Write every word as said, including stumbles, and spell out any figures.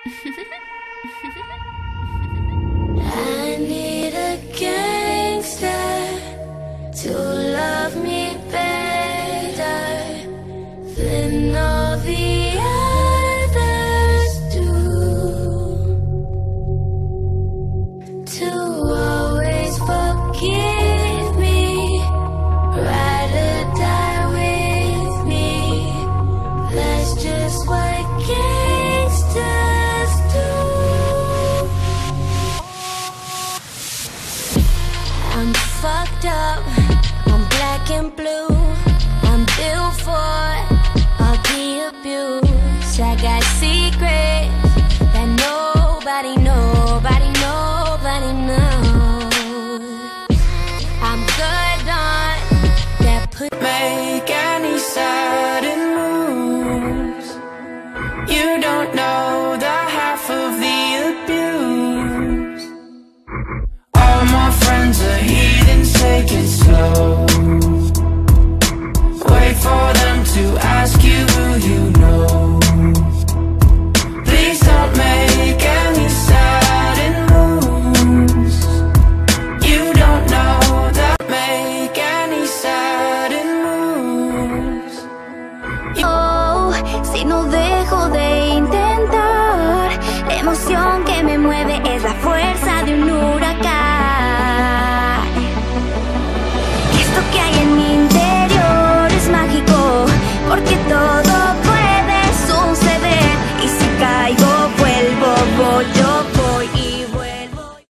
I need a gangster to love me better than all the others do, to always forgive me, ride or die with me. That's just what gangsters do. I'm fucked up, I'm black and blue, I'm built for all the abuse. I got secrets that nobody, nobody, nobody knows. I'm good on that put. Make any sudden moves. You don't know the half of the abuse. All my friends are heathens, take it slow. Wait for